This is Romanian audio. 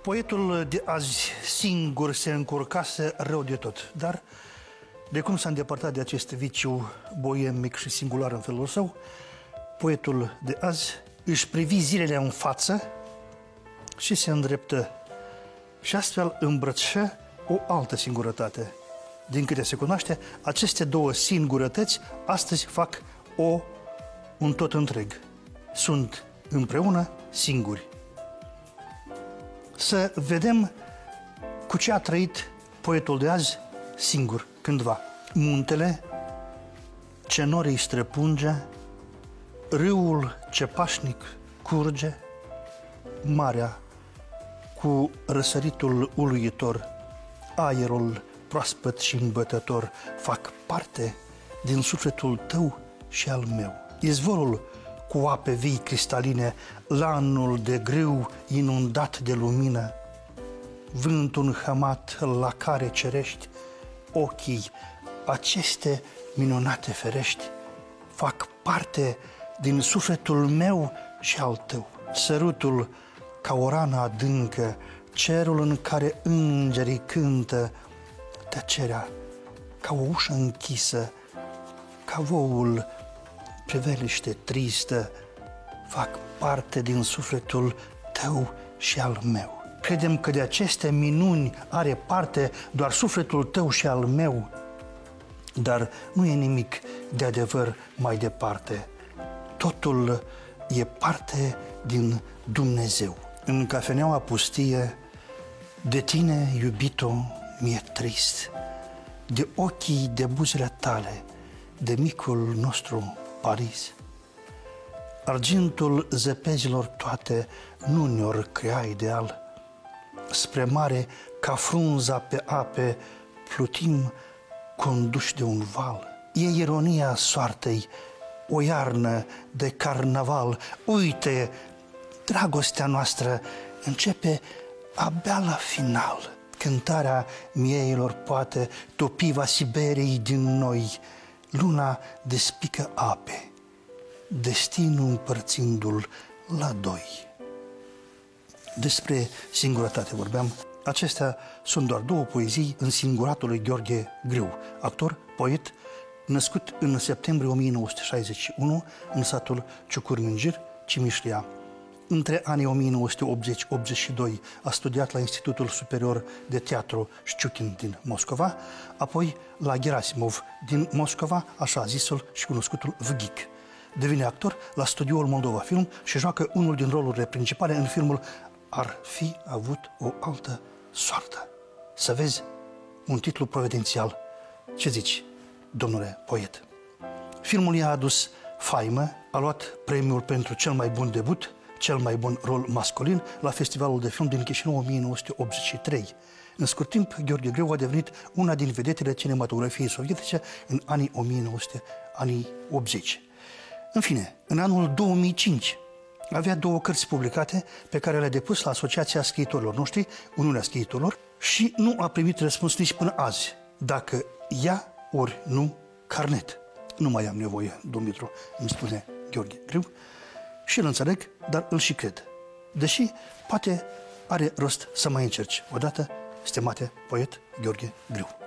Poetul de azi singur se încurcase rău de tot, dar de cum s-a îndepărtat de acest viciu boemic și singular în felul său, poetul de azi își privi zilele în față și se îndreptă și astfel îmbrățișă o altă singurătate. Din câte se cunoaște, aceste două singurătăți astăzi fac un tot întreg. Sunt împreună singuri. Să vedem cu ce a trăit poetul de azi singur, cândva. Muntele ce norii străpunge, râul ce pașnic curge, marea cu răsăritul uluitor, aerul proaspăt și îmbătător fac parte din sufletul tău și al meu. Izvorul cu ape vii cristaline, lanul de grâu inundat de lumină, vântul înhămat la care cerești ochii, aceste minunate ferești fac parte din sufletul meu și al tău. Sărutul ca o rană adâncă, cerul în care îngerii cântă, tăcerea ca o ușă închisă, ca voul priveliște tristă, fac parte din sufletul tău și al meu. Credem că de aceste minuni are parte doar sufletul tău și al meu, dar nu e nimic de adevăr mai departe. Totul e parte din Dumnezeu. În cafeneaua pustie, de tine, iubito, mi-e trist, de ochii, de buzele tale, de micul nostru Paris. Argintul zăpezilor toate nu ne-or crea ideal. Spre mare, ca frunza pe ape, plutim conduși de un val. E ironia soartei, o iarnă de carnaval. Uite, dragostea noastră începe abia la final. Cântarea mieilor poate topiva Siberiei din noi. Luna despică ape, destinul împărțindu-l la doi. Despre singurătate vorbeam. Acestea sunt doar două poezii în singuratul lui Gheorghe Grâu, actor, poet, născut în septembrie 1961 în satul Ciucurminjir, Cimișlia. Între anii 1980-82 a studiat la Institutul Superior de Teatru Șciuchin din Moscova, apoi la Gerasimov din Moscova, așa zisul și cunoscutul Vghic. Devine actor la Studioul Moldova Film și joacă unul din rolurile principale în filmul Ar fi avut o altă soartă. Să vezi, un titlu providențial. Ce zici, domnule poet? Filmul i-a adus faimă, a luat premiul pentru cel mai bun debut, cel mai bun rol masculin la Festivalul de Film din Chișinău 1983. În scurt timp, Gheorghe Grâu a devenit una din vedetele cinematografiei sovietice în anii 1980. În fine, în anul 2005 avea două cărți publicate pe care le-a depus la Asociația Scriitorilor noștri, Uniunea Scriitorilor, și nu a primit răspuns nici până azi, dacă ia ori nu carnet. Nu mai am nevoie, Dumitru, îmi spune Gheorghe Grâu, și îl înțeleg, dar îl și cred. Deși poate are rost să mai încerci odată, stimate poet Gheorghe Grâu.